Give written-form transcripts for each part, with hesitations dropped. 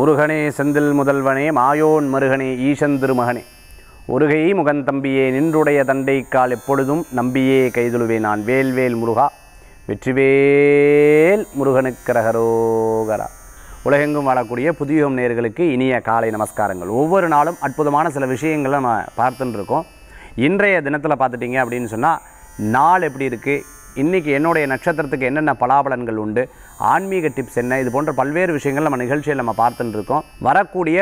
முருகனே செந்தில் முதல்வனே மாயோன் மருகனே ஈசன் திருமகனே ஒருகை முகந்தம்பியே நின்றுடைய தண்டைக்கால் எப்பொழுதும் நம்பியே கைதுழுவே நான் வேல்வேல் முருகா வெற்றிவேல் முருகனுக்கரகரோகரா. உலகெங்கும் வாழக்கூடிய புதுயுகம் நேயர்களுக்கு இனிய காலை நமஸ்காரங்கள். ஒவ்வொரு நாளும் அற்புதமான சில விஷயங்களை நம்ம பார்த்துட்டு இருக்கோம். இன்றைய தினத்தில் பார்த்துட்டிங்க அப்படின்னு சொன்னால் நாள் எப்படி இருக்குது, இன்றைக்கி என்னுடைய நட்சத்திரத்துக்கு என்னென்ன பலாபலன்கள் உண்டு, ஆன்மீக டிப்ஸ் என்ன, இது போன்ற பல்வேறு விஷயங்கள் நம்ம நிகழ்ச்சியில் நம்ம பார்த்துட்டு இருக்கோம். வரக்கூடிய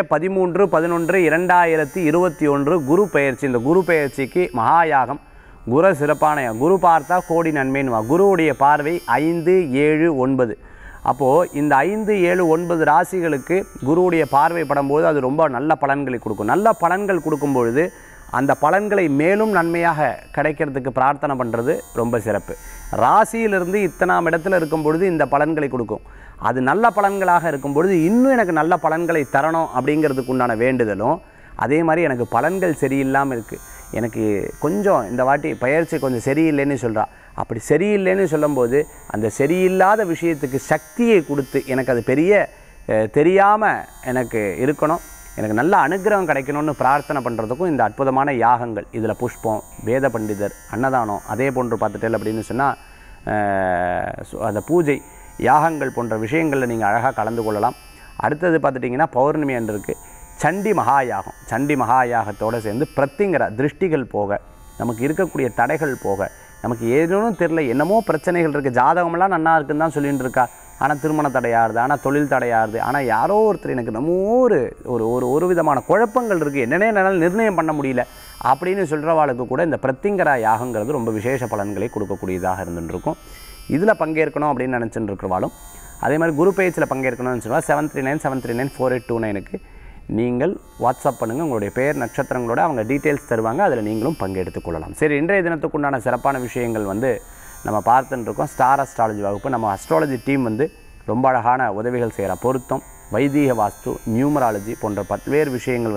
13/11/2021 குரு பெயர்ச்சி. இந்த குரு பெயர்ச்சிக்கு மகாயாகம், குரு சிறப்பான குரு பார்த்தா கோடி நன்மைன்னு. குருவுடைய பார்வை 5, 7, 9. அப்போது இந்த 5, 7, 9 ராசிகளுக்கு குருவுடைய பார்வை படும்போது அது ரொம்ப நல்ல பலன்களை கொடுக்கும். நல்ல பலன்கள் கொடுக்கும்பொழுது அந்த பலன்களை மேலும் நன்மையாக கிடைக்கிறதுக்கு பிரார்த்தனை பண்ணுறது ரொம்ப சிறப்பு. ராசியிலிருந்து இத்தனாம் இடத்துல இருக்கும் பொழுது இந்த பலன்களை கொடுக்கும். அது நல்ல பலன்களாக இருக்கும் பொழுது இன்னும் எனக்கு நல்ல பலன்களை தரணும் அப்படிங்கிறதுக்கு உண்டான வேண்டுதலும். அதே மாதிரி எனக்கு பலன்கள் சரியில்லாமல் இருக்குது, எனக்கு கொஞ்சம் இந்த வாட்டி பயிற்சி கொஞ்சம் சரியில்லைன்னு சொல்கிறா. அப்படி சரியில்லைன்னு சொல்லும்போது அந்த சரியில்லாத விஷயத்துக்கு சக்தியை கொடுத்து எனக்கு அது பெரிய தெரியாமல் எனக்கு இருக்கணும், எனக்கு நல்ல அனுகிரகம் கிடைக்கணும்னு பிரார்த்தனை பண்ணுறதுக்கும் இந்த அற்புதமான யாகங்கள். இதில் புஷ்பம், வேத பண்டிதர், அன்னதானம், அதே போன்று பார்த்துட்டேன் அப்படின்னு சொன்னால் அந்த பூஜை யாகங்கள் போன்ற விஷயங்களில் நீங்கள் அழகாக கலந்து கொள்ளலாம். அடுத்தது பார்த்துட்டிங்கன்னா பௌர்ணமி அன்று இருக்குது சண்டி மகாயாகம். சண்டி மகாயாகத்தோடு சேர்ந்து பிரத்திங்கிற திருஷ்டிகள் போக, நமக்கு இருக்கக்கூடிய தடைகள் போக, நமக்கு ஏதேனும் தெரில என்னமோ பிரச்சனைகள் இருக்குது, ஜாதகமெல்லாம் நன்னா இருக்குன்னு தான் சொல்லிகிட்டு இருக்கா, ஆனால் திருமண தடையாகுது, ஆனால் தொழில் தடையாகுது, ஆனால் யாரோ ஒருத்தர் எனக்கு நம்ம ஒரு விதமான குழப்பங்கள் இருக்குது, என்னென்ன என்னால் நிர்ணயம் பண்ண முடியல அப்படின்னு சொல்கிறவாளுக்கு கூட இந்த பிரத்திங்கரா யாகங்கிறது ரொம்ப விசேஷ பலன்களை கொடுக்கக்கூடியதாக இருந்துருக்கும். இதில் பங்கேற்கணும் அப்படின்னு நினச்சிட்டு இருக்கிறவாலும் அதே மாதிரி குரு பேஜில் பங்கேற்கணும்னு சொன்னால் 7397394829க்கு நீங்கள் வாட்ஸ்அப் பண்ணுங்கள். உங்களுடைய பெயர் நட்சத்திரங்களோட அவங்க டீட்டெயில்ஸ் தருவாங்க, அதில் நீங்களும் பங்கெடுத்துக் கொள்ளலாம். சரி, இன்றைய தினத்துக்குண்டான சிறப்பான விஷயங்கள் நம்ம பார்த்துட்டு இருக்கோம். ஸ்டார் அஸ்ட்ராலஜி வகுப்பு. நம்ம அஸ்ட்ராலஜி டீம் ரொம்ப அழகான உதவிகள் செய்கிற பொருத்தம், வைதீக வாஸ்து, நியூமராலஜி போன்ற பல்வேறு விஷயங்கள்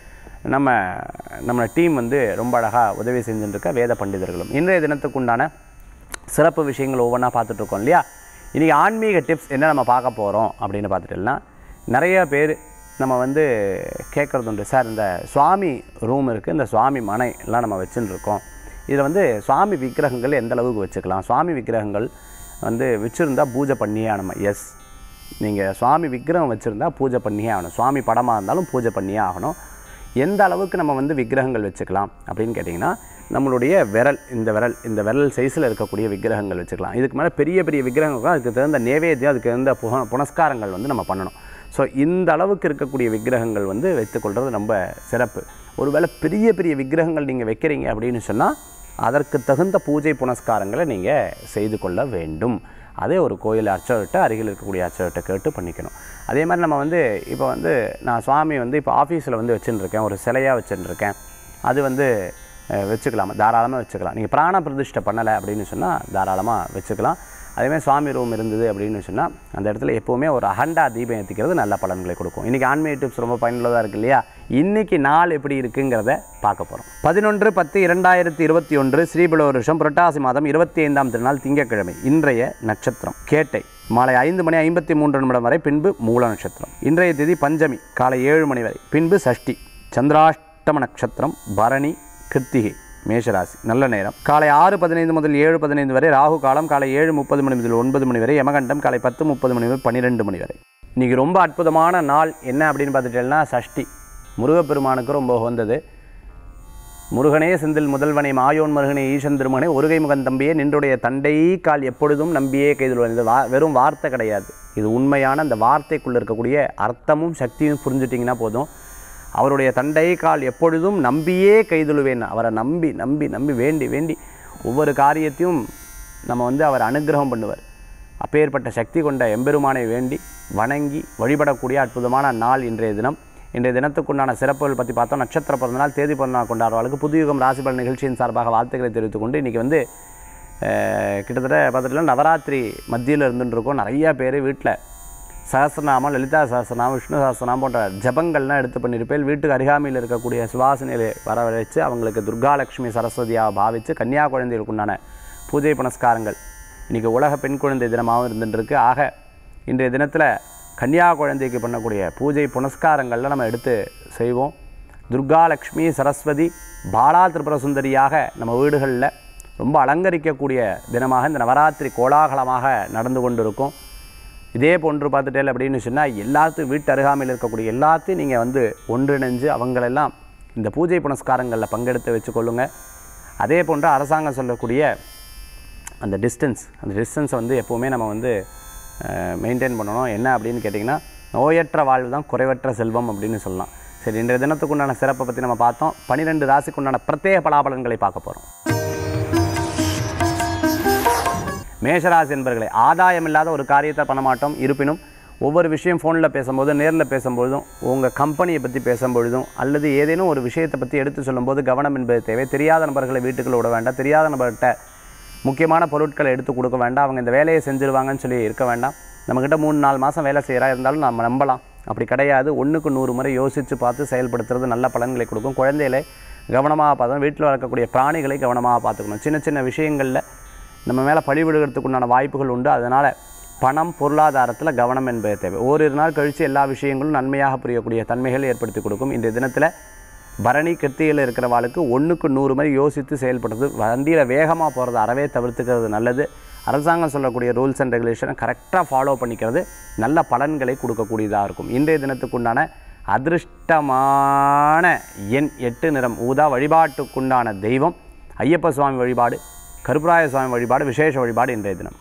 நம்ம டீம் ரொம்ப அழகாக உதவி செஞ்சுட்டுருக்க வேத பண்டிதர்களும். இன்றைய தினத்துக்குண்டான சிறப்பு விஷயங்கள் ஒவ்வொன்றா பார்த்துட்ருக்கோம் இல்லையா. இன்றைக்கி ஆன்மீக டிப்ஸ் என்ன நம்ம பார்க்க போகிறோம் அப்படின்னு பார்த்துட்டோம்னா, நிறைய பேர் நம்ம கேட்குறது உண்டு, சார் இந்த சுவாமி ரூம் இருக்குது, இந்த சுவாமி மனை எல்லாம் நம்ம வச்சுன்னு இருக்கோம், இதில் சுவாமி விக்கிரகங்கள் எந்த அளவுக்கு வச்சுக்கலாம், சுவாமி விக்கிரகங்கள் வச்சுருந்தா பூஜை பண்ணியே ஆகணும். எஸ், நீங்கள் சுவாமி விக்கிரகம் வச்சுருந்தா பூஜை பண்ணியே ஆகணும். சுவாமி படமாக இருந்தாலும் பூஜை பண்ணியே ஆகணும். எந்த அளவுக்கு நம்ம விக்கிரகங்கள் வச்சுக்கலாம் அப்படின்னு கேட்டிங்கன்னா, நம்மளுடைய இந்த விரல் சைஸில் இருக்கக்கூடிய விக்கிரகங்கள் வச்சுக்கலாம். இதுக்கு மேலே பெரிய பெரிய விக்கிரகங்கள் அதுக்கு தகுந்த நேவேத்தியம், அதுக்கு தகுந்த புனஸ்காரங்கள் நம்ம பண்ணணும். ஸோ இந்த அளவுக்கு இருக்கக்கூடிய விக்கிரகங்கள் வைத்துக்கொள்வது ரொம்ப சிறப்பு. ஒருவேளை பெரிய பெரிய விக்கிரகங்கள் நீங்கள் வைக்கிறீங்க அப்படின்னு சொன்னால் அதற்கு தகுந்த பூஜை புனஸ்காரங்களை நீங்கள் செய்து கொள்ள வேண்டும். அதே ஒரு கோயில் அர்ச்சகர்கிட்ட, அருகில் இருக்கக்கூடிய அர்ச்சகர்கிட்ட கேட்டு பண்ணிக்கணும். அதே மாதிரி நம்ம இப்போ நான் சுவாமி இப்போ ஆஃபீஸில் வச்சுன்னு இருக்கேன், ஒரு சிலையாக வச்சுன்னு இருக்கேன், அது வச்சுக்கலாம், தாராளமாக வச்சுக்கலாம். நீங்கள் பிராண பிரதிஷ்டை பண்ணலை அப்படின்னு சொன்னால் தாராளமாக வச்சுக்கலாம். அதேமாதிரி சுவாமி ரூம் இருந்தது அப்படின்னு சொன்னால் அந்த இடத்துல எப்போவுமே ஒரு அகண்டா தீபம் ஏற்றிக்கிறது நல்ல பலன்களை கொடுக்கும். இன்றைக்கி ஆன்மீக டிப்ஸ் ரொம்ப பயனுள்ளதாக இருக்குது இல்லையா. இன்றைக்கி நாள் எப்படி இருக்குங்கிறத பார்க்க போகிறோம். 11/10/2021 ஸ்ரீபல வருஷம் புரட்டாசி மாதம் 25ஆம் திருநாள் திங்கட்கிழமை. இன்றைய நட்சத்திரம் கேட்டை, மாலை 5:53 வரை, பின்பு மூல நட்சத்திரம். இன்றைய திதி பஞ்சமி, காலை 7 மணி வரை, பின்பு சஷ்டி. சந்திராஷ்டம நட்சத்திரம் பரணி, கிருத்திகை, மேஷராசி. நல்ல நேரம் காலை 6:15 முதல் 7:15 வரை, ராகு காலம் காலை 7:30 மணி முதல் 9 மணி வரை, யமகண்டம் காலை 10:30 மணி முதல் 12 மணி வரை. இன்றைக்கி ரொம்ப அற்புதமான நாள். என்ன அப்படின்னு பார்த்துட்டேன்னா சஷ்டி. முருகப்பெருமானுக்கு ரொம்ப உகந்தது. முருகனே செந்தில் முதல்வனே மாயோன் மருகனே ஈசன் திருமகனே ஒருகை முகந்தம்பியே நின்றுடைய தண்டை கால் எப்பொழுதும் நம்பியே கைதுள்ளார். இது வெறும் வார்த்தை கிடையாது, இது உண்மையான அந்த வார்த்தைக்குள்ளே இருக்கக்கூடிய அர்த்தமும் சக்தியும் புரிஞ்சுட்டிங்கன்னா போதும். அவருடைய தண்டை கால் எப்பொழுதும் நம்பியே கைதுழுவேன். அவரை நம்பி நம்பி நம்பி வேண்டி வேண்டி ஒவ்வொரு காரியத்தையும் நம்ம அவர் அனுகிரகம் பண்ணுவார். அப்பேற்பட்ட சக்தி கொண்ட எம்பெருமானை வேண்டி வணங்கி வழிபடக்கூடிய அற்புதமான நாள் இன்றைய தினம். இன்றைய தினத்துக்குண்டான சிறப்புகள் பற்றி பார்த்தோம். நட்சத்திர பிறந்தநாள், தேதி பிறந்தநாள் கொண்டாடுறவர்களுக்கு புதுயுகம் ராசிபலன் நிகழ்ச்சியின் சார்பாக வாழ்த்துக்களை தெரிவித்துக்கொண்டு, இன்றைக்கி கிட்டத்தட்ட பார்த்துட்டு நவராத்திரி மத்தியில் இருந்துருக்கோம். நிறையா பேர் வீட்டில் சஹஸ்ரநாமம், லலிதா சஹஸ்ரநாமம், விஷ்ணு சஹஸ்ரநாமம் போன்ற ஜபங்கள்லாம் எடுத்து பண்ணியிருப்பேன். வீட்டுக்கு அருகாமையில் இருக்கக்கூடிய சுவாசனையை வரவழைச்சு அவங்களுக்கு துர்காலட்சுமி சரஸ்வதியாக பாவித்து கன்னியா குழந்தைகளுக்கு உண்டான பூஜை புனஸ்காரங்கள். இன்றைக்கி உலக பெண் குழந்தை தினமாகவும் இருந்துருக்கு. ஆக இன்றைய தினத்தில் கன்னியா குழந்தைக்கு பண்ணக்கூடிய பூஜை புனஸ்காரங்களில் நம்ம எடுத்து செய்வோம். துர்கா லக்ஷ்மி சரஸ்வதி பாலா திரிபுர சுந்தரியாக நம்ம வீடுகளில் ரொம்ப அலங்கரிக்கக்கூடிய தினமாக இந்த நவராத்திரி கோலாகலமாக நடந்து கொண்டு இருக்கும். இதே போன்று பார்த்துட்டேன் அப்படின்னு சொன்னால் எல்லாத்தையும் வீட்டு அருகாமையில் இருக்கக்கூடிய எல்லாத்தையும் நீங்கள் வந்து ஒன்றிணைஞ்சு அவங்களெல்லாம் இந்த பூஜை புனஸ்காரங்களில் பங்கெடுத்து வச்சுக்கொள்ளுங்கள். அதே போன்று அரசாங்கம் சொல்லக்கூடிய அந்த டிஸ்டன்ஸை வந்து எப்போவுமே நம்ம வந்து மெயின்டைன் பண்ணணும். என்ன அப்படின்னு கேட்டிங்கன்னா, நோயற்ற வாழ்வு தான் குறைவற்ற செல்வம் அப்படின்னு சொல்லலாம். சரி, இன்றைய தினத்துக்குண்டான சிறப்பை பற்றி நம்ம பார்த்தோம். 12 ராசிக்குண்டான பிரத்யேக பலாபலன்களை பார்க்க போகிறோம். மேஷராசி என்பர்களே, ஆதாயம் இல்லாத ஒரு காரியத்தை பண்ண மாட்டோம். இருப்பினும் ஒவ்வொரு விஷயம் ஃபோனில் பேசும்போது, நேரில் பேசும்பொழுதும், உங்கள் கம்பெனியை பற்றி பேசும்பொழுதும், அல்லது ஏதேனும் ஒரு விஷயத்தை பற்றி எடுத்து சொல்லும்போது கவனம் என்பது தேவை. தெரியாத நபர்களை வீட்டுக்குள்ள விட வேண்டாம். தெரியாத நபர்கிட்ட முக்கியமான பொருட்களை எடுத்து கொடுக்க வேண்டாம். அவங்க இந்த வேலையை செஞ்சுருவாங்கன்னு சொல்லி இருக்க வேண்டாம். நம்மக்கிட்ட 3-4 மாதம் வேலை செய்கிறா இருந்தாலும் நம்ம நம்பலாம். அப்படி கிடையாது. 1க்கு 100 முறை யோசித்து பார்த்து செயல்படுத்துறது நல்ல பலன்களை கொடுக்கும். குழந்தைகளை கவனமாக பார்த்துக்கணும். வீட்டில் வளர்க்கக்கூடிய பிராணிகளை கவனமாக பார்த்துக்கணும். சின்ன சின்ன விஷயங்களில் நம்ம மேலே பழி விடுகிறதுக்குண்டான வாய்ப்புகள் உண்டு. அதனால் பணம் பொருளாதாரத்தில் கவனம் என்பது தேவை. ஓரிரு நாள் கழித்து எல்லா விஷயங்களும் நன்மையாக புரியக்கூடிய தன்மைகள் ஏற்படுத்தி கொடுக்கும். இந்த தினத்தில் பரணி கிருத்தியில் இருக்கிறவாளுக்கு 1க்கு 100 முறை யோசித்து செயல்படுறது, வண்டியில் வேகமாக போகிறது அறவே தவிர்த்துக்கிறது நல்லது. அரசாங்கம் சொல்லக்கூடிய ரூல்ஸ் அண்ட் ரெகுலேஷனை கரெக்டாக ஃபாலோ பண்ணிக்கிறது நல்ல பலன்களை கொடுக்கக்கூடியதாக இருக்கும். இன்றைய தினத்துக்குண்டான அதிர்ஷ்டமான எண் 8, நிறம் ஊதா. வழிபாட்டுக்குண்டான தெய்வம் ஐயப்ப சுவாமி வழிபாடு, கருப்பராய சுவாமி வழிபாடு, விசேஷ வழிபாடு இன்றைய தினம்.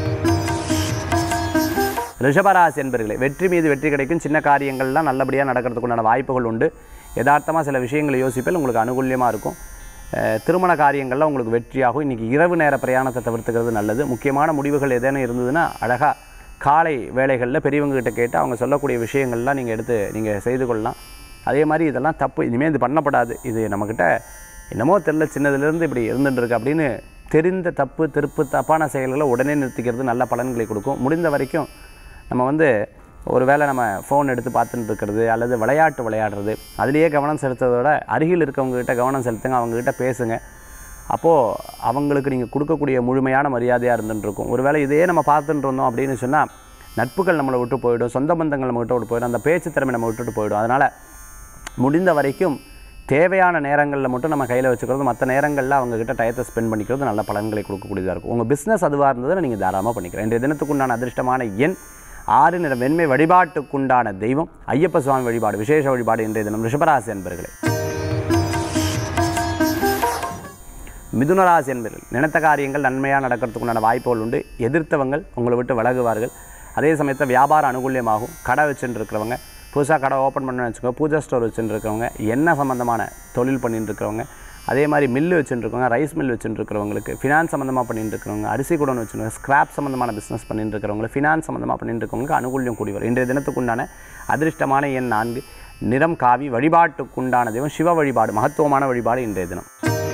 ரிஷபராசி என்பர்களே, வெற்றி மீது வெற்றி கிடைக்கும். சின்ன காரியங்கள்லாம் நல்லபடியாக நடக்கிறதுக்குண்டான வாய்ப்புகள் உண்டு. யதார்த்தமாக சில விஷயங்களை யோசிப்பில் உங்களுக்கு அனுகூல்யமாக இருக்கும். திருமண காரியங்களில் உங்களுக்கு வெற்றியாகும். இன்றைக்கி இரவு நேர பிரயாணத்தை தவிர்த்துக்கிறது நல்லது. முக்கியமான முடிவுகள் எதேனும் இருந்ததுன்னா அழகாக காலை வேளைகளில் பெரியவங்ககிட்ட கேட்டு அவங்க சொல்லக்கூடிய விஷயங்கள்லாம் நீங்கள் செய்து கொள்ளலாம். அதே மாதிரி இதெல்லாம் தப்பு, இனிமேல் இது பண்ணப்படாது, இது நம்மக்கிட்ட என்னமோ தெரியல சின்னதுலேருந்து இப்படி இருந்துட்டுருக்கு அப்படின்னு தெரிந்த தப்பான செயல்களை உடனே நிறுத்திக்கிறது நல்ல பலன்களை கொடுக்கும். முடிந்த வரைக்கும் நம்ம வந்து ஒரு வேளை நம்ம ஃபோன் எடுத்து பார்த்துட்டு இருக்கிறது அல்லது விளையாடுறது அதுலேயே கவனம் செலுத்துறதோட அருகில் இருக்கவங்ககிட்ட கவனம் செலுத்துங்க. அவங்ககிட்ட பேசுங்க. அப்போது அவங்களுக்கு நீங்கள் கொடுக்கக்கூடிய முழுமையான மரியாதையாக இருந்துட்டுருக்கும். ஒரு வேளை இதையே நம்ம பார்த்துட்டு இருந்தோம் அப்படின்னு சொன்னால் நட்புகள் நம்மளை விட்டு போயிடும், சொந்த பந்தங்கள் நம்ம விட்டு போயிடும், அந்த பேச்சு திறமை நம்ம விட்டுட்டு போயிடும். அதனால் முடிந்த வரைக்கும் தேவையான நேரங்களில் மட்டும் நம்ம கையில் வச்சுக்கிறது, மற்ற நேரங்களில் அவங்ககிட்ட டயத்தை ஸ்பெண்ட் பண்ணிக்கிறது நல்ல பலன்களை கொடுக்கக்கூடியதாக இருக்கும். உங்கள் பிஸ்னஸ் அதுவாக இருந்ததுன்னா நீங்கள் தாராளமாக பண்ணிக்கிறேன். இன்றைய தினத்துக்குண்டான அதிர்ஷ்டமான எண் 6, நிறம் வெண்மை. வழிபாட்டுக்குண்டான தெய்வம் ஐயப்ப சுவாமி வழிபாடு, விசேஷ வழிபாடு இன்றைய தினம். ரிஷபராசி என்பர்களே, மிதுனராசி என்பர்கள், நினைத்த காரியங்கள் நன்மையாக நடக்கிறதுக்குண்டான வாய்ப்புகள் உண்டு. எதிர்த்தவங்கள் உங்களை விட்டு விலகுவார்கள். அதே சமயத்தில் வியாபார அனுகூல்யமாகும். கடை வச்சுட்டு இருக்கிறவங்க, புதுசாக கடை ஓப்பன் பண்ணணும்னு வச்சுக்கோங்க, பூஜா ஸ்டோர் வச்சுட்டு இருக்கிறவங்க, எண்ணெய் சம்மந்தமான தொழில் பண்ணிட்டு இருக்கிறவங்க, அதே மாதிரி மில்லு வச்சுட்டு இருக்கவங்க, ரைஸ் மில் வச்சுட்டு இருக்கிறவங்களுக்கு, ஃபினான்ஸ் சம்மந்தமாக பண்ணிட்டு இருக்கிறவங்க, அரிசி குடோன் வச்சுருக்கவங்க, ஸ்கிராப் சம்மந்தமான பிஸ்னஸ் பண்ணிட்டு இருக்கிறவங்க, ஃபினான்ஸ் சம்மந்தமாக பண்ணிட்டு இருக்கவங்களுக்கு அனுகூல்யம் கூடி வரும். இன்றைய தினத்துக்குண்டான அதிர்ஷ்டமான எண் 4, நிறம் காவி. வழிபாட்டுக்குண்டான தெய்வம் சிவ வழிபாடு, மகத்துவமான வழிபாடு இன்றைய தினம்.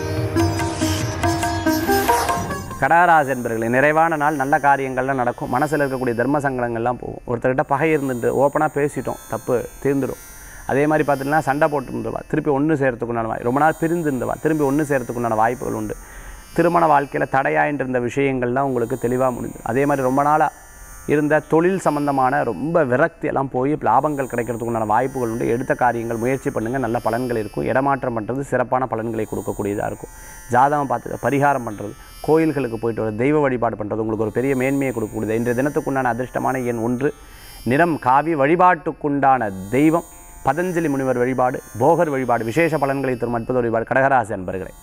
கடகராசி என்பர்களே, நிறைவான நாள். நல்ல காரியங்கள்லாம் நடக்கும். மனசில் இருக்கக்கூடிய தர்ம சங்கடங்கள்லாம் போகும். ஒருத்தர்கிட்ட பகை இருந்துட்டு ஓப்பனாக பேசிட்டோம், தப்பு தீர்ந்துடும். அதே மாதிரி பார்த்துட்டுனா சண்டை போட்டுருந்தவா திருப்பி ஒன்று சேர்த்துக்குண்டான வாய், ரொம்ப நாள் பிரிந்து இருந்தவா திரும்பி ஒன்று சேர்த்துக்குண்டான வாய்ப்புகள் உண்டு. திருமண வாழ்க்கையில் தடையாயின்னு இருந்த விஷயங்கள்லாம் உங்களுக்கு தெளிவாக முடிஞ்சு. அதே மாதிரி ரொம்ப நாளாக இருந்த தொழில் சம்பந்தமான ரொம்ப விரக்தியெல்லாம் போய் லாபங்கள் கிடைக்கிறதுக்குண்டான வாய்ப்புகள் உண்டு. எடுத்த காரியங்கள் முயற்சி பண்ணுங்கள், நல்ல பலன்கள் இருக்கும். இடமாற்றம் பண்ணுறது சிறப்பான பலன்களை கொடுக்கக்கூடியதாக இருக்கும். ஜாதகம் பார்த்து பரிகாரம் பண்ணுறது, கோயில்களுக்கு போயிட்டு வர, தெய்வ வழிபாடு பண்ணுறது உங்களுக்கு ஒரு பெரிய மேன்மையை கொடுக்கக்கூடியது. இன்றைய தினத்துக்குண்டான அதிர்ஷ்டமான எண் 1, நிறம் காவி. வழிபாட்டுக்குண்டான தெய்வம் பதஞ்சலி முனிவர் வழிபாடு, போகர் வழிபாடு, விசேஷ பலன்களை தரும் அற்புத வழிபாடு. கடகராசி அன்பர்களே,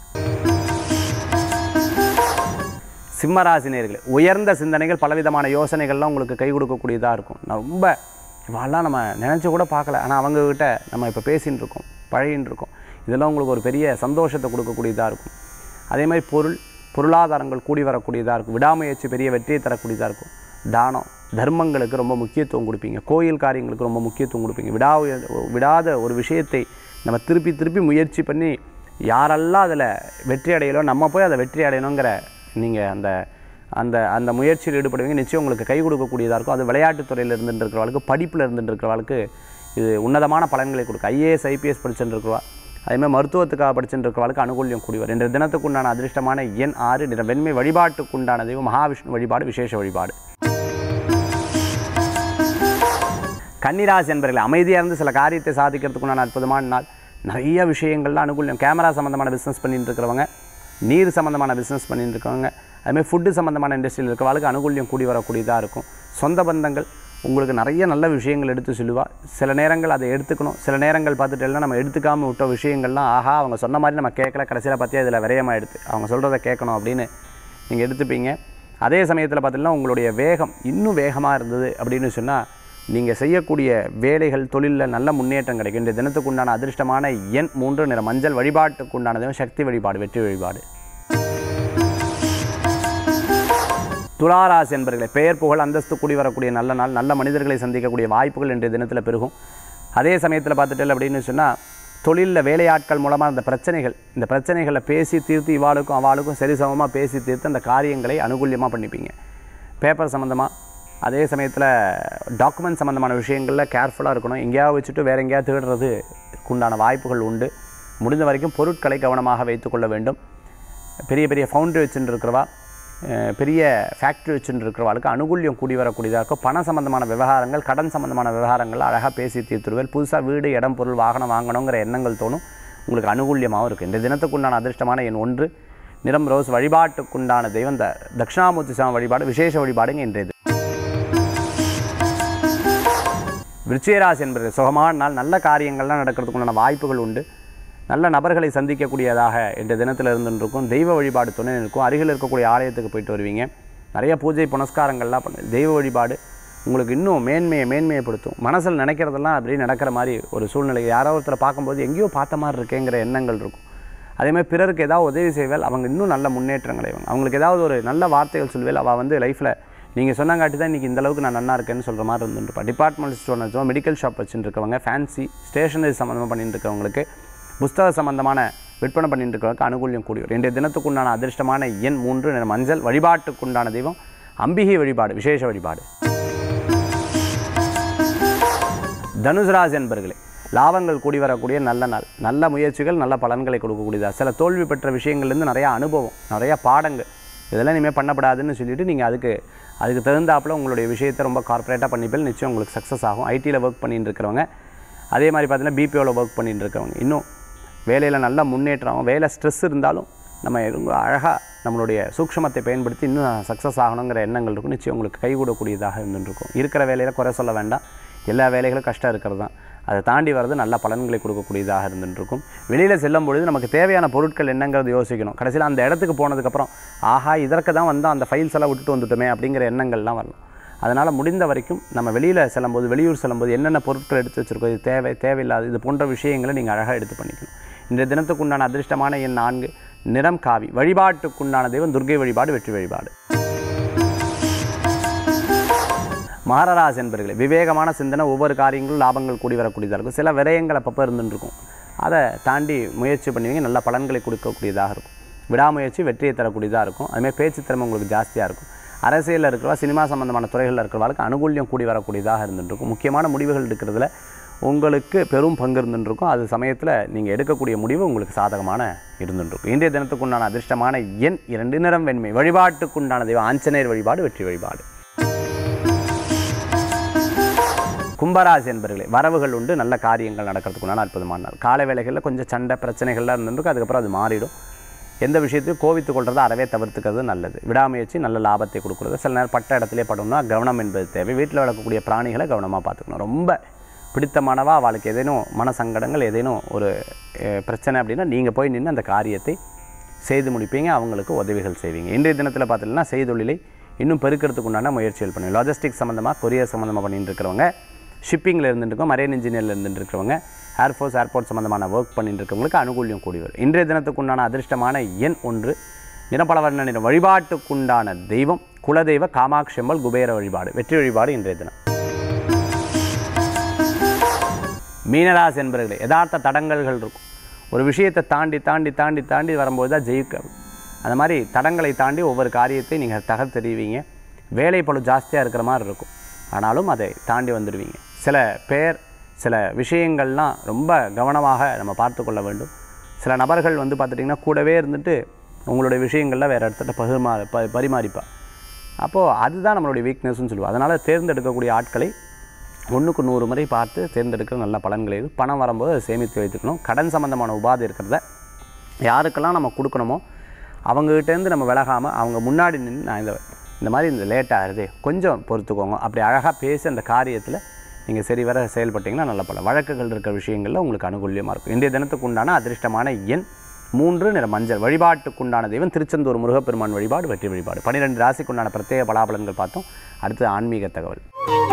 சிம்மராசி நேயர்களே, உயர்ந்த சிந்தனைகள், பலவிதமான யோசனைகள்லாம் உங்களுக்கு கை கொடுக்கக்கூடியதாக இருக்கும். நான் ரொம்ப இவெல்லாம் நம்ம நினச்சி கூட பார்க்கல, ஆனால் அவங்கக்கிட்ட நம்ம இப்போ பேசின்னு இருக்கோம், பழகின்னு இருக்கோம். இதெல்லாம் உங்களுக்கு ஒரு பெரிய சந்தோஷத்தை கொடுக்கக்கூடியதாக இருக்கும். அதே மாதிரி பொருளாதாரங்கள் கூடி வரக்கூடியதாக இருக்கும். விடாமுயற்சி பெரிய வெற்றியை தரக்கூடியதாக இருக்கும். தானம் தர்மங்களுக்கு ரொம்ப முக்கியத்துவம் கொடுப்பீங்க. கோயில் காரியங்களுக்கு ரொம்ப முக்கியத்துவம் கொடுப்பீங்க. விடாத ஒரு விஷயத்தை நம்ம திருப்பி முயற்சி பண்ணி யாரெல்லாம் அதில் வெற்றி அடையலோ நம்ம போய் அதை வெற்றி அடையணுங்கிற நீங்கள் அந்த அந்த முயற்சியில் ஈடுபடுவீங்க. நிச்சயம் உங்களுக்கு கை கொடுக்கக்கூடியதாக இருக்கும். அது விளையாட்டுத்துறையில் இருந்துட்டு இருக்கிறவளுக்கு, படிப்பில் இருந்துட்டு இருக்கிறவளுக்கு இது உன்னதமான பலன்களை கொடுக்கும். IAS IPS படிச்சுட்டு இருக்கிறவா, அதேமாதிரி மருத்துவத்துக்காக படிச்சுட்டு இருக்கிறவளுக்கு அனுகூல்யம் கூடிவர். இன்றைய தினத்துக்குண்டான அதிர்ஷ்டமான எண் 6, நிறம் வெண்மை. வழிபாட்டுக்குண்டான தெய்வம் மகாவிஷ்ணு வழிபாடு, விசேஷ வழிபாடு. கன்னிராசி என்பவர்கள் அமைதியாக இருந்து சில காரியத்தை சாதிக்கிறதுக்குண்டான அற்புதமான நாள். நிறைய விஷயங்கள்லாம் அனுகூலம். கேமரா சம்மந்தமான பிஸ்னஸ் பண்ணிட்டு இருக்கிறவங்க, நீர் சம்மந்தமான பிஸ்னஸ் பண்ணிட்டு இருக்கிறவங்க, அதுமாதிரி ஃபுட்டு சம்மந்தமான இண்டஸ்ட்ரியில் இருக்கிறவங்களுக்கு அனுகூல்யம் கூடி வரக்கூடியதாக இருக்கும். சொந்த பந்தங்கள் உங்களுக்கு நிறைய நல்ல விஷயங்கள் எடுத்து சொல்லுவா. சில நேரங்கள் அதை எடுத்துக்கணும், சில நேரங்கள் பார்த்துட்டேன்னா நம்ம எடுத்துக்காமல் விட்ட விஷயங்கள்லாம் ஆஹா அவங்க சொன்ன மாதிரி நம்ம கேட்கல, கடைசியில் பார்த்தியா இதில் விரயமாக எடுத்து அவங்க சொல்கிறத கேட்கணும் அப்படின்னு நீங்கள் எடுத்துப்பீங்க. அதே சமயத்தில் பார்த்திங்கன்னா உங்களுடைய வேகம் இன்னும் வேகமாக இருந்தது அப்படின்னு சொன்னால் நீங்கள் செய்யக்கூடிய வேலைகள் தொழிலில் நல்ல முன்னேற்றம் கிடைக்கும். இந்த தினத்துக்கு உண்டான அதிர்ஷ்டமான எண் 3 நிற மஞ்சள். வழிபாட்டுக்கு உண்டானதும் சக்தி வழிபாடு, வெற்றி வழிபாடு. துளாராசி என்பவர்களே, பெயர் புகழ் அந்தஸ்து கூடி வரக்கூடிய நல்ல நாள். நல்ல மனிதர்களை சந்திக்கக்கூடிய வாய்ப்புகள் இன்றைய தினத்தில் பெருகும். அதே சமயத்தில் பார்த்துட்டேன் அப்படின்னு சொன்னால் தொழிலில் வேலையாட்கள் மூலமாக அந்த பிரச்சனைகள், இந்த பிரச்சனைகளை பேசி தீர்த்து இவாளுக்கும் அவளுக்கும் சரிசமமாக பேசி தீர்த்து அந்த காரியங்களை அனுகூல்யமாக பண்ணிப்பீங்க. பேப்பர் சம்மந்தமாக, அதே சமயத்தில் டாக்குமெண்ட் சம்மந்தமான விஷயங்களில் கேர்ஃபுல்லாக இருக்கணும். எங்கேயாவது வச்சுட்டு வேறு எங்கேயாவது தேடுறது உண்டான வாய்ப்புகள் உண்டு. முடிந்த வரைக்கும் பொருட்களை கவனமாக வைத்துக்கொள்ள வேண்டும். பெரிய பெரிய ஃபவுண்டரி வச்சுட்டு இருக்கிறவா, பெரிய ஃபேக்ட்ரி வச்சுட்டு இருக்கிறவாளுக்கு அனுகூல்யம் கூடி வரக்கூடியதாக இருக்கும். பண சம்பந்தமான விவகாரங்கள், கடன் சம்பந்தமான விவகாரங்கள் அழகாக பேசி தீர்த்துருவேல். புதுசாக வீடு, இடம், பொருள், வாகனம் வாங்கணுங்கிற எண்ணங்கள் தோணும். உங்களுக்கு அனுகூல்யமாகவும் இருக்குது. இந்த தினத்துக்குண்டான அதிர்ஷ்டமான எண் 1 நிறம் ரோஸ். வழிபாட்டுக்குண்டான தெய்வம் தட்சிணாமூர்த்தி சாமி வழிபாடு, விசேஷ வழிபாடுங்க இன்றையது. விருச்சிகராசி என்பது சுகமான நாள். நல்ல காரியங்கள்லாம் நடக்கிறதுக்குண்டான வாய்ப்புகள் உண்டு. நல்ல நபர்களை சந்திக்கக்கூடியதாக இந்த தினத்தில் இருந்துருக்கும். தெய்வ வழிபாடு துணை இருக்கும். அருகில் இருக்கக்கூடிய ஆலயத்துக்கு போயிட்டு வருவீங்க. நிறைய பூஜை புனஸ்காரங்கள்லாம் பண்ணு. தெய்வ வழிபாடு உங்களுக்கு இன்னும் மேன்மையைப்படுத்தும். மனசில் நினைக்கிறதெல்லாம் அப்படியே நடக்கிற மாதிரி ஒரு சூழ்நிலை. யாரோ ஒருத்தரை பார்க்கும்போது எங்கேயோ பார்த்த மாதிரி இருக்கேங்கிற எண்ணங்கள் இருக்கும். அதேமாதிரி பிறருக்கு ஏதாவது உதவி செய்வேல், அவங்க இன்னும் நல்ல முன்னேற்றங்களை அவங்களுக்கு ஏதாவது ஒரு நல்ல வார்த்தைகள் சொல்வேல். அவள் வந்து லைஃப்பில் நீங்கள் சொன்னாங்காட்டி தான் இன்றைக்கி இந்தளவுக்கு நான் நல்லா இருக்கேன்னு சொல்கிற மாதிரி இருந்துருப்பா. டிபார்ட்மெண்ட் ஸ்டோர் வச்சோம், மெடிக்கல் ஷாப் வச்சுட்டு இருக்கவங்க, ஃபேன்சி ஸ்டேஷனரி சம்மந்தமாக பண்ணிட்டு இருக்கவங்களுக்கு, புஸ்தக சம்பந்தமான விற்பனை பண்ணிட்டு இருக்கிறவங்களுக்கு அனுகூல்யம் கூடி வரும். இன்றைய தினத்துக்குண்டான அதிர்ஷ்டமான எண் 3 நிற மஞ்சள். வழிபாட்டுக்குண்டான தெய்வம் அம்பிகை வழிபாடு, விசேஷ வழிபாடு. தனுசு ராசி என்பர்களே, லாபங்கள் கூடி வரக்கூடிய நல்ல நாள். நல்ல முயற்சிகள் நல்ல பலன்களை கொடுக்கக்கூடியதா. சில தோல்வி பெற்ற விஷயங்கள்லேருந்து நிறையா அனுபவம், நிறையா பாடங்கள், இதெல்லாம் இனிமேல் பண்ணப்படாதுன்னு சொல்லிவிட்டு நீங்கள் அதுக்கு தகுந்தாப்பில் உங்களுடைய விஷயத்தை ரொம்ப கார்ப்பரேட்டாக பண்ணிப்பேன். நிச்சயம் உங்களுக்கு சக்ஸஸ் ஆகும். ஐடியில் ஒர்க் பண்ணிட்டு இருக்கிறவங்க, அதே மாதிரி பார்த்தீங்கன்னா பிபிஓவில் ஒர்க் பண்ணிட்டு இருக்கிறவங்க இன்னும் வேலையில் நல்ல முன்னேற்றம். வேலை ஸ்ட்ரெஸ் இருந்தாலும் நம்ம அழகாக நம்மளுடைய சூக்ஷ்மத்தை பயன்படுத்தி இன்னும் சக்ஸஸ் ஆகணுங்கிற எண்ணங்கள் இருக்கும். நிச்சயம் உங்களுக்கு கைகூடக்கூடியதாக இருந்துருக்கும். இருக்கிற வேலையில் குறை சொல்ல வேண்டாம். எல்லா வேலைகளும் கஷ்டம் இருக்கிறது தான். அதை தாண்டி வர்றது நல்ல பலன்களை கொடுக்கக்கூடியதாக இருந்துருக்கும். வெளியில் செல்லும் பொழுது நமக்கு தேவையான பொருட்கள் என்னங்கிறது யோசிக்கணும். கடைசியில் அந்த இடத்துக்கு போனதுக்கப்புறம் ஆஹா இதற்கு தான் வந்தால் அந்த ஃபைல்ஸ் எல்லாம் விட்டுட்டு வந்துட்டோமே அப்படிங்கிற எண்ணங்கள்லாம் வரலாம். அதனால் முடிந்த வரைக்கும் நம்ம வெளியில் செல்லும்போது, வெளியூர் செல்லும்போது என்னென்ன பொருட்கள் எடுத்து வச்சுருக்கோம், இது தேவையில்லாது, இது போன்ற விஷயங்களை நீங்கள் அழகாக எடுத்து பண்ணிக்கணும். இந்த தினத்துக்குண்டான அதிர்ஷ்டமான எண் 4 நிறம் காவி. வழிபாட்டுக்குண்டான தெய்வம் துர்க்கை வழிபாடு, வெற்றி வழிபாடு. மகர ராசி என்பர்களே, விவேகமான சிந்தனை, ஒவ்வொரு காரியங்களும் லாபங்கள் கூடி வரக்கூடியதாக இருக்கும். சில விரயங்கள் அப்பப்போ இருந்துருக்கும். அதை தாண்டி முயற்சி பண்ணுவீங்க, நல்ல பலன்களை கொடுக்கக்கூடியதாக இருக்கும். விடாமுயற்சி வெற்றியை தரக்கூடியதாக இருக்கும். அதுமாதிரி பேச்சு திறமை உங்களுக்கு ஜாஸ்தியாக இருக்கும். அரசியலில் இருக்கிறவா, சினிமா சம்பந்தமான துறைகளில் இருக்கிறவர்களுக்கு அனுகூல்யம் கூடி வரக்கூடியதாக இருந்துருக்கும். முக்கியமான முடிவுகள் எடுக்கிறதுல உங்களுக்கு பெரும் பங்கு இருந்துருக்கும். அது சமயத்தில் நீங்கள் எடுக்கக்கூடிய முடிவு உங்களுக்கு சாதகமான இருந்துருக்கும். இன்றைய தினத்துக்குண்டான அதிர்ஷ்டமான எண் 2 நிறம் வெண்மை. வழிபாட்டுக்குண்டான தெய்வம் ஆஞ்சநேயர் வழிபாடு, வெற்றி வழிபாடு. கும்பராசி என்பர்களே, வரவுகள் உண்டு. நல்ல காரியங்கள் நடக்கிறதுக்குண்டான அற்புதமான நாள். காலை வேளைகளில் கொஞ்சம் சண்டை பிரச்சனைகள்லாம் இருந்துருக்கும். அதுக்கப்புறம் அது மாறிடும். எந்த விஷயத்தையும் கோவித்து கொள்றதை அறவே தவிர்த்துக்கிறது நல்லது. விடாமுயற்சி நல்ல லாபத்தை கொடுக்குறது. சில நேரம் பட்ட இடத்துலேயே படணும்னா கவனம் என்பது தேவை. வீட்டில் வளர்க்கக்கூடிய பிராணிகளை கவனமாக பார்த்துக்கணும். ரொம்ப பிடித்தமானவா அவளுக்கு ஏதேனும் மனசங்கடங்கள், ஏதேனும் ஒரு பிரச்சனை அப்படின்னா நீங்கள் போய் நின்று அந்த காரியத்தை செய்து முடிப்பீங்க. அவங்களுக்கு உதவிகள் செய்வீங்க. இன்றைய தினத்தில் பார்த்தீங்கன்னா செய்தொழிலை இன்னும் பெருக்கிறதுக்கு உண்டான முயற்சிகள் பண்ணுவீங்க. லாஜிஸ்டிக்ஸ் சம்மந்தமாக, கொரியர் சம்மந்தமாக பண்ணிட்டு இருக்கிறவங்க, ஷிப்பிங்கில் இருந்துருக்கோம், மரைன் இன்ஜினியரில் இருந்துட்டு இருக்கிறவங்க, ஏர்ஃபோர்ஸ் ஏர்போர்ட் சம்மந்தமான ஒர்க் பண்ணிட்டு இருக்கவங்களுக்கு அனுகூல்யம் கூடி வரும். இன்றைய தினத்துக்குண்டான அதிர்ஷ்டமான எண் 1 நிறப்பலவர்ண நிறம். வழிபாட்டுக்குண்டான தெய்வம் குலதெய்வ காமாட்சி அம்மன் குபேர வழிபாடு, வெற்றி வழிபாடு. இன்றைய தினம். மீனராசி என்பவர்களே, யதார்த்த தடங்கல்கள் இருக்கும். ஒரு விஷயத்தை தாண்டி வரும்போது தான் ஜெயிக்க. அந்த மாதிரி தடங்களை தாண்டி ஒவ்வொரு காரியத்தை நீங்கள் தகர்த்தெறிவீங்க. வேலை பளு ஜாஸ்தியாக இருக்கிற மாதிரி இருக்கும். ஆனாலும் அதை தாண்டி வந்துடுவீங்க. சில பேர் சில விஷயங்கள்லாம் ரொம்ப கவனமாக நம்ம பார்த்து கொள்ள வேண்டும். சில நபர்கள் வந்து பார்த்துட்டிங்கன்னா கூடவே இருந்துட்டு உங்களுடைய விஷயங்களில் வேறு இடத்துல பரிமாறிப்பா. அப்போது அதுதான் நம்மளுடைய வீக்னஸ்ன்னு சொல்லுவோம். அதனால் தேர்ந்தெடுக்கக்கூடிய ஆட்களை 1க்கு 100 முறை பார்த்து தேர்ந்தெடுக்கிற நல்ல பலன்கள் இது. பணம் வரும்போது அதை சேமித்து வைத்துக்கணும். கடன் சம்பந்தமான உபாதை இருக்கிறத யாருக்கெல்லாம் நம்ம கொடுக்கணுமோ அவங்ககிட்டேருந்து நம்ம விலகாமல் அவங்க முன்னாடி நின்று நான் இந்த மாதிரி இந்த லேட் ஆகுது கொஞ்சம் பொறுத்துக்கோங்க அப்படி அழகாக பேசி அந்த காரியத்தில் நீங்கள் சரிவர செயல்பட்டிங்கன்னா நல்ல பல வழக்குகள் இருக்கிற விஷயங்களில் உங்களுக்கு அனுகூல்யமாக இருக்கும். இன்றைய தினத்துக்கு உண்டான அதிர்ஷ்டமான எண் 3 நிற மஞ்சள். வழிபாட்டுக்குண்டான தெய்வம் திருச்செந்தூர் முருகப்பெருமான் வழிபாடு வெற்றி வழிபாடு. 12 ராசிக்குண்டான பிரத்யேக பலாபலன்கள் பார்த்தோம். அடுத்து ஆன்மீக தகவல்.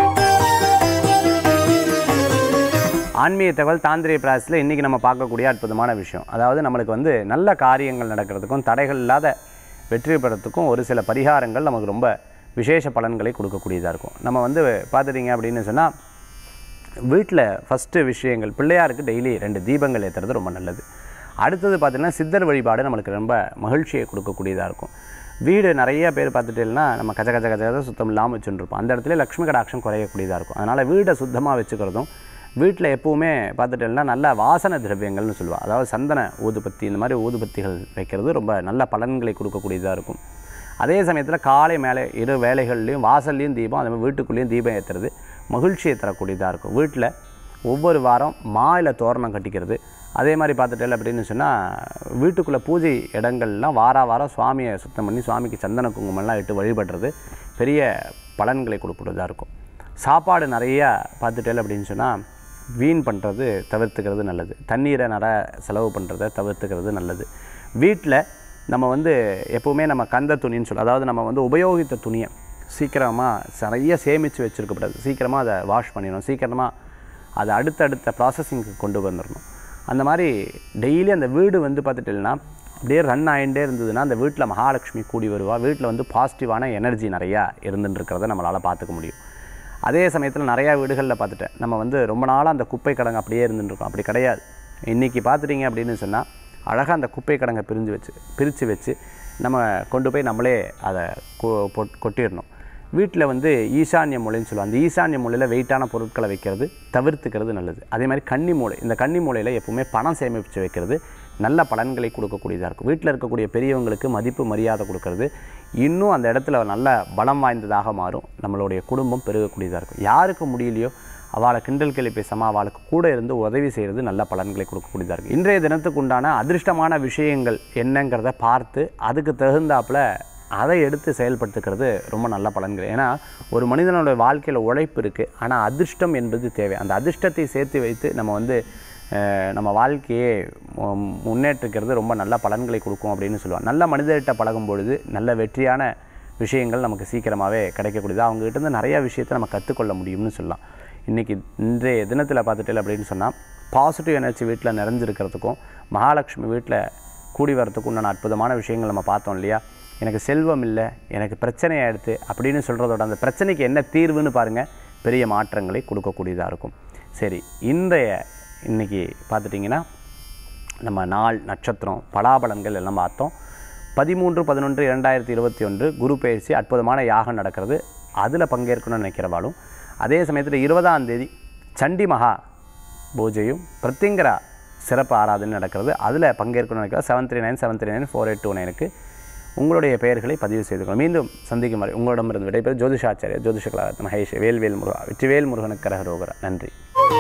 ஆன்மீக தகவல் தாந்திரிய பிராசஸில் இன்றைக்கி நம்ம பார்க்கக்கூடிய அற்புதமான விஷயம், அதாவது நம்மளுக்கு நல்ல காரியங்கள் நடக்கிறதுக்கும் தடைகள் இல்லாத வெற்றி பெறத்துக்கும் ஒரு சில பரிகாரங்கள் நமக்கு ரொம்ப விசேஷ பலன்களை கொடுக்கக்கூடியதாக இருக்கும். நம்ம பார்த்துட்டிங்க அப்படின்னு சொன்னால் வீட்டில் ஃபஸ்ட்டு விஷயங்கள் பிள்ளையாருக்கு டெய்லி 2 தீபங்கள் ஏற்றுறது ரொம்ப நல்லது. அடுத்தது பார்த்திங்கன்னா சித்தர் வழிபாடு நம்மளுக்கு ரொம்ப மகிழ்ச்சியை கொடுக்கக்கூடியதாக இருக்கும். வீடு நிறைய பேர் பார்த்துட்டேன்னா நம்ம கச்ச கச்ச கச்ச சுத்தம் இல்லாமல் வச்சுருப்போம். அந்த இடத்துல லக்ஷ்மி கடாட்சம் குறையக்கூடியதாக இருக்கும். அதனால் வீடை சுத்தமாக வச்சுக்கிறதும் வீட்டில் எப்போவுமே பார்த்துட்டேன்னா நல்ல வாசனை திரவியங்கள்னு சொல்லுவாள், அதாவது சந்தன ஊதுபத்தி இந்த மாதிரி ஊதுபத்திகள் வைக்கிறது ரொம்ப நல்ல பலன்களை கொடுக்கக்கூடியதாக இருக்கும். அதே சமயத்தில் காலை மேலே இரு வேலைகள்லையும் வாசல்லையும் தீபம் அதே மாதிரி வீட்டுக்குள்ளேயும் தீபம் ஏற்றுறது மகிழ்ச்சியை தரக்கூடியதாக இருக்கும். வீட்டில் ஒவ்வொரு வாரம் மாயில தோரணம் கட்டிக்கிறது. அதே மாதிரி பார்த்துட்டேன் அப்படின்னு சொன்னால் வீட்டுக்குள்ளே பூஜை இடங்கள்லாம் வாரம் சுவாமியை சுத்தம் பண்ணி சுவாமிக்கு சந்தன குங்குமம்லாம் இட்டு வழிபடுறது பெரிய பலன்களை கொடுக்கக்கூடியதாக இருக்கும். சாப்பாடு நிறையா பார்த்துட்டேன் அப்படின்னு சொன்னால் வீண் பண்ணுறது தவிர்த்துக்கிறது நல்லது. தண்ணீரை நிறைய செலவு பண்ணுறதை தவிர்த்துக்கிறது நல்லது. வீட்டில் நம்ம எப்போவுமே நம்ம கந்த துணின்னு சொல்ல, அதாவது நம்ம உபயோகித்த துணியை சீக்கிரமாக நிறைய சேமித்து வச்சுருக்கக்கூடாது. சீக்கிரமாக அதை வாஷ் பண்ணிடணும், சீக்கிரமாக அதை அடுத்தடுத்த ப்ராசஸிங்க்கு கொண்டு வந்துடணும். அந்த மாதிரி டெய்லி அந்த வீடு பார்த்துட்டேன்னா அப்படியே ரன் ஆகிட்டே இருந்ததுன்னா அந்த வீட்டில் மகாலட்சுமி கூடி வருவாள். வீட்டில் பாசிட்டிவான எனர்ஜி நிறையா இருந்துருக்கிறத நம்மளால் பார்த்துக்க முடியும். அதே சமயத்தில் நிறையா வீடுகளில் பார்த்துட்டேன் நம்ம ரொம்ப நாளாக அந்த குப்பை கிடங்கு அப்படியே இருந்துருக்கோம். அப்படி கிடையாது. இன்றைக்கி பார்த்துட்டிங்க அப்படின்னு சொன்னால் அழகாக அந்த குப்பை கிடங்கை பிரித்து வச்சு நம்ம கொண்டு போய் நம்மளே அதை கொட்டிடணும். வீட்டில் ஈசான்ய மூலைன்னு சொல்லுவாங்க. அந்த ஈசான்ய மூலையில் வெயிட்டான பொருட்களை வைக்கிறது தவிர்த்துக்கிறது நல்லது. அதே மாதிரி கன்னி மூலை, இந்த கன்னி மூலையில் எப்போவுமே பணம் சேமித்து வைக்கிறது நல்ல பலன்களை கொடுக்கக்கூடியதாக இருக்கும். வீட்டில் இருக்கக்கூடிய பெரியவங்களுக்கு மதிப்பு மரியாதை கொடுக்கறது இன்னும் அந்த இடத்துல நல்ல பலம் வாய்ந்ததாக மாறும். நம்மளுடைய குடும்பம் பெருகக்கூடியதாக இருக்கும். யாருக்கு முடியலையோ அவளை கிண்டல் கேலி பேசாமல் அவளுக்கு கூட இருந்து உதவி செய்கிறது நல்ல பலன்களை கொடுக்கக்கூடியதாக இருக்கும். இன்றைய தினத்துக்கு உண்டான அதிர்ஷ்டமான விஷயங்கள் என்னங்கிறத பார்த்து அதுக்கு தகுந்தாப்பில் அதை எடுத்து செயல்படுத்துக்கிறது ரொம்ப நல்ல பலன்கள். ஏன்னா ஒரு மனிதனோட வாழ்க்கையில் உழைப்பு இருக்குது, ஆனால் அதிர்ஷ்டம் என்பது தேவை. அந்த அதிர்ஷ்டத்தை சேர்த்து வைத்து நம்ம வாழ்க்கையை முன்னேற்றிக்கிறது ரொம்ப நல்ல பலன்களை கொடுக்கும் அப்படின்னு சொல்லுவாங்க. நல்ல மனிதர்கிட்ட பழகும் பொழுது நல்ல வெற்றியான விஷயங்கள் நமக்கு சீக்கிரமாகவே கிடைக்கக்கூடியது. அவங்ககிட்ட நிறையா விஷயத்தை நம்ம கற்றுக்கொள்ள முடியும்னு சொல்லலாம். இன்றைய தினத்தில் பார்த்துட்டேன் அப்படின்னு சொன்னால் பாசிட்டிவ் எனர்ஜி வீட்டில் நிறைஞ்சிருக்கிறதுக்கும் மகாலட்சுமி வீட்டில் கூடி வரத்துக்கும் உண்டான அற்புதமான விஷயங்கள் நம்ம பார்த்தோம் இல்லையா. எனக்கு செல்வம் இல்லை, எனக்கு பிரச்சனை ஆகிடுது அப்படின்னு சொல்கிறதோட அந்த பிரச்சனைக்கு என்ன தீர்வுன்னு பாருங்கள், பெரிய மாற்றங்களை கொடுக்கக்கூடியதாக இருக்கும். சரி, இன்றைக்கி பார்த்துட்டிங்கன்னா நம்ம நாள் நட்சத்திரம் பலாபலன்கள் எல்லாம் பார்த்தோம். 13/11/2021 குரு பயிற்சி அற்புதமான யாகம் நடக்கிறது. அதில் பங்கேற்கணும்னு நினைக்கிறவாளும், அதே சமயத்தில் 20ஆம் தேதி சண்டி மகா பூஜையும் பிரத்திங்கரா சிறப்பு ஆராதனை நடக்கிறது. அதில் பங்கேற்கணும்னு நினைக்கிறேன். 7397394829க்கு உங்களுடைய பெயர்களை பதிவு செய்துக்கணும். மீண்டும் சந்திக்கும் வரை உங்களிடமிருந்து விடைபெறும் ஜோதிஷாச்சாரியர் ஜோதிஷ கலாரத்ன மகேஷ் வேல்வேல் முருகா வெற்றிவேல் முருகனுக்கு கரகரோகரா. நன்றி.